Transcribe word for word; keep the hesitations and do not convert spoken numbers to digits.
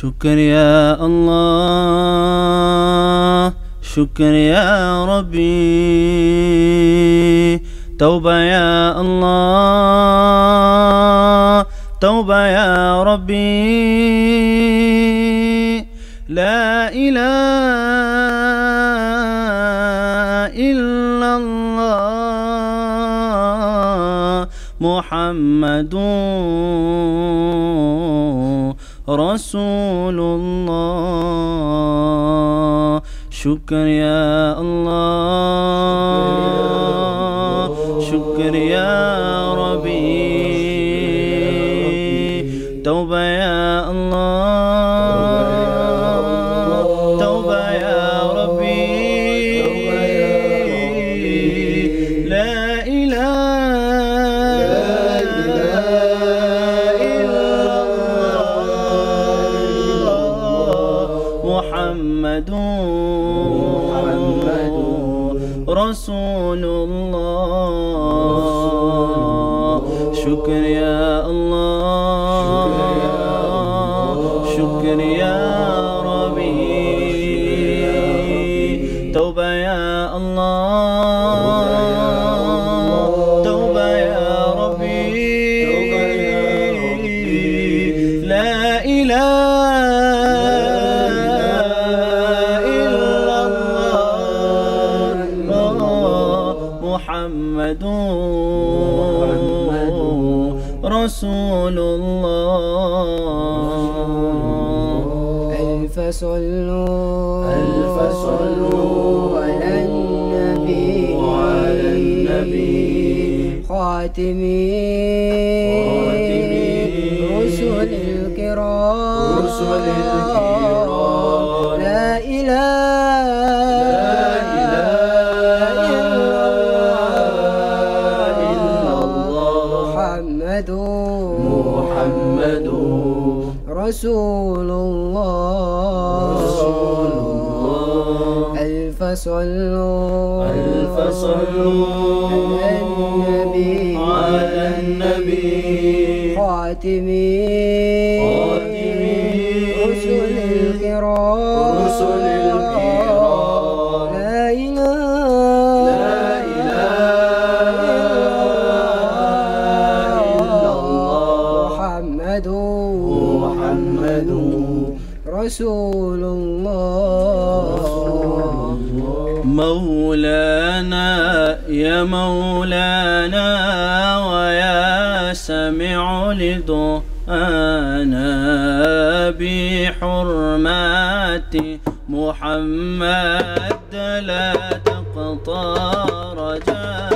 شكر يا الله، شكر يا ربي، توبة يا الله، توبة يا ربي. لا إله إلا الله محمد رسول الله. شكر يا الله، شكر يا ربي، توبة يا الله، توبة يا ربي. لا إله إلا الله محمد رسول الله. شكر يا الله، شكر يا ربي، توبة يا الله، توبة يا ربي. لا إله إلا الله محمد رسول الله. ألف صلوا ألف صلوا على النبي وعلى النبي خاتم رسل الكرام رسل الكرام. لا إله إلا الله محمد محمد رسول الله. رسول الله. ألف صلوا ألف صلوا على النبي على النبي خاتم خاتم رسل الكرام رسل الكرام. لا إله لا إله إلا الله محمد محمد رسول الله. مولانا يا مولانا ويا سمع لدعانا بحرمات محمد لا تقطع رجاء.